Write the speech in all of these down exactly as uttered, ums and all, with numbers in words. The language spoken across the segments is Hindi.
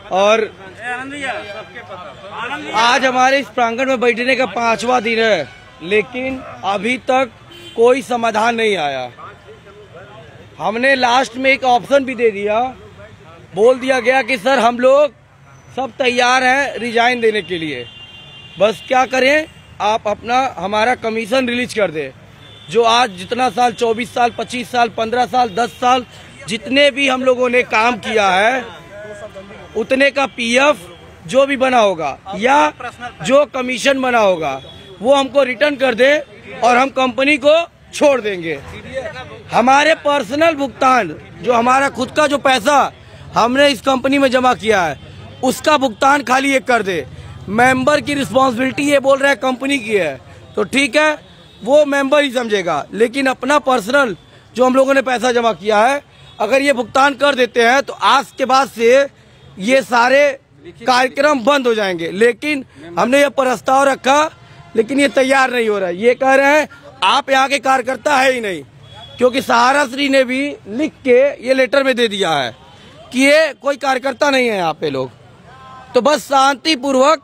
और आज हमारे इस प्रांगण में बैठने का पांचवा दिन है, लेकिन अभी तक कोई समाधान नहीं आया। हमने लास्ट में एक ऑप्शन भी दे दिया, बोल दिया गया कि सर हम लोग सब तैयार हैं रिजाइन देने के लिए, बस क्या करें आप अपना हमारा कमीशन रिलीज कर दे। जो आज जितना साल चौबीस साल पच्चीस साल पंद्रह साल दस साल जितने भी हम लोगों ने काम किया है उतने का पीएफ जो भी बना होगा या जो कमीशन बना होगा वो हमको रिटर्न कर दे और हम कंपनी को छोड़ देंगे। हमारे पर्सनल भुगतान जो हमारा खुद का जो पैसा हमने इस कंपनी में जमा किया है उसका भुगतान खाली एक कर दे। मेंबर की रिस्पांसिबिलिटी ये बोल रहा है कंपनी की है तो ठीक है, वो मेंबर ही समझेगा, लेकिन अपना पर्सनल जो हम लोगों ने पैसा जमा किया है अगर ये भुगतान कर देते हैं तो आज के बाद से ये सारे कार्यक्रम बंद हो जाएंगे। लेकिन हमने ये प्रस्ताव रखा लेकिन ये तैयार नहीं हो रहा है। ये कह रहे हैं आप यहाँ के कार्यकर्ता है ही नहीं, क्योंकि सहारा श्री ने भी लिख के ये लेटर में दे दिया है कि ये कोई कार्यकर्ता नहीं है यहाँ पे लोग। तो बस शांति पूर्वक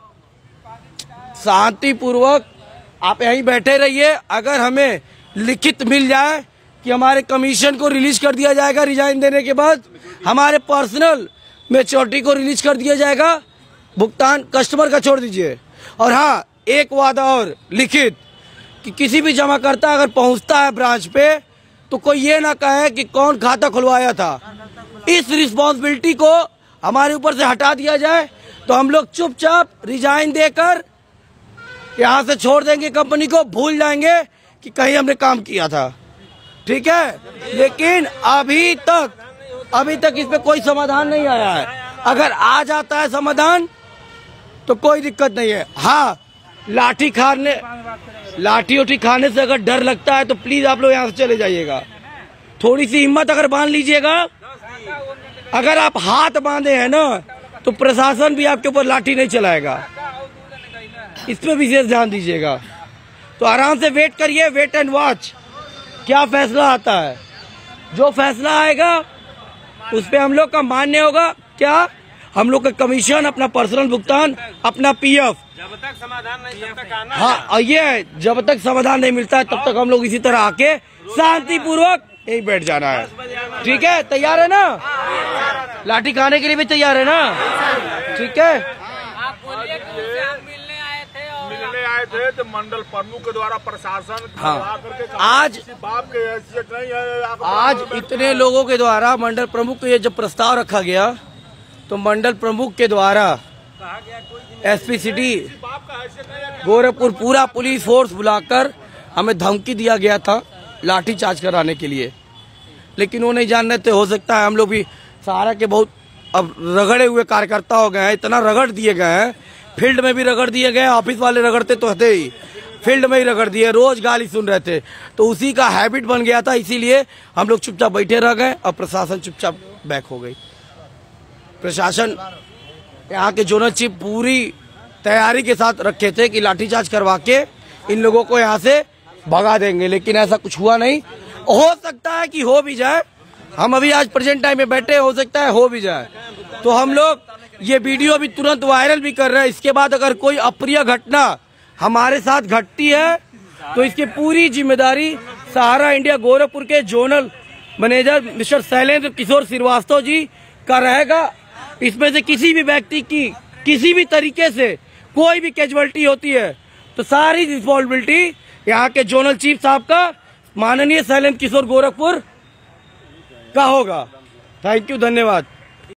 शांति पूर्वक आप यहीं बैठे रहिए। अगर हमें लिखित मिल जाए कि हमारे कमीशन को रिलीज कर दिया जाएगा रिजाइन देने के बाद, हमारे पर्सनल मैच्योरिटी को रिलीज कर दिया जाएगा, भुगतान कस्टमर का छोड़ दीजिए। और हाँ, एक वादा और लिखित कि किसी भी जमाकर्ता अगर पहुंचता है ब्रांच पे तो कोई ये ना कहे कि कौन खाता खुलवाया था। इस रिस्पॉन्सिबिलिटी को हमारे ऊपर से हटा दिया जाए तो हम लोग चुपचाप रिजाइन देकर यहाँ से छोड़ देंगे, कंपनी को भूल जाएंगे कि कहीं हमने काम किया था, ठीक है। लेकिन अभी तक अभी तक इस पे कोई समाधान नहीं आया है। अगर आ जाता है समाधान तो कोई दिक्कत नहीं है। हाँ, लाठी खाने लाठी उठी खाने से अगर डर लगता है तो प्लीज आप लोग यहाँ से चले जाइएगा। थोड़ी सी हिम्मत अगर बांध लीजिएगा। अगर आप हाथ बांधे हैं ना तो प्रशासन भी आपके ऊपर लाठी नहीं चलाएगा, इस पे विशेष ध्यान दीजिएगा। तो आराम से वेट करिए, वेट एंड वॉच क्या फैसला आता है। जो फैसला आएगा उस पे हम लोग का मान्य होगा। क्या हम लोग का कमीशन, अपना पर्सनल भुगतान, अपना पीएफ, जब तक समाधान नहीं तब तक आना। हाँ, और ये जब तक समाधान नहीं मिलता है तब तक हम लोग इसी तरह आके शांति पूर्वक यही बैठ जाना है, ठीक है। तैयार है ना? लाठी खाने के लिए भी तैयार है ना? ठीक है। आप बोलिए कि उनसे हम मिलने आए थे और मिलने आए थे तो मंडल प्रमुख के द्वारा प्रशासन हाँ, आज बाप के हैसियत नहीं है। आज इतने लोगों के द्वारा मंडल प्रमुख को ये जब प्रस्ताव रखा गया तो मंडल प्रमुख के द्वारा एसपी सिटी गोरखपुर पूरा पुलिस फोर्स बुलाकर हमें धमकी दिया गया था लाठीचार्ज कराने के लिए, लेकिन वो नहीं जान रहे थे। हो सकता है हम लोग भी सहारा के बहुत अब रगड़े हुए कार्यकर्ता हो गए हैं, इतना रगड़ दिए गए हैं, फील्ड में भी रगड़ दिए गए, ऑफिस वाले रगड़ते तो थे ही, फील्ड में ही रगड़ दिए, रोज गाली सुन रहे थे, तो उसी का हैबिट बन गया था। इसीलिए हम लोग चुपचाप बैठे रह गए और प्रशासन चुपचाप बैक हो गई। प्रशासन यहाँ के जोनल चीफ पूरी तैयारी के साथ रखे थे कि लाठीचार्ज करवा के इन लोगों को यहाँ से भगा देंगे, लेकिन ऐसा कुछ हुआ नहीं। हो सकता है कि हो भी जाए, हम अभी आज प्रेजेंट टाइम में बैठे, हो सकता है हो भी जाए। तो हम लोग ये वीडियो भी तुरंत वायरल भी कर रहे हैं। इसके बाद अगर कोई अप्रिय घटना हमारे साथ घटती है तो इसकी पूरी जिम्मेदारी सहारा इंडिया गोरखपुर के zonal manager mister Shailendra Kishore Srivastava ji का रहेगा। इसमें से किसी भी व्यक्ति की किसी भी तरीके से कोई भी कैजुअलिटी होती है तो सारी रिस्पॉन्सिबिलिटी यहाँ के जोनल चीफ साहब का, माननीय शैलेंद्र किशोर गोरखपुर का होगा। थैंक यू, धन्यवाद।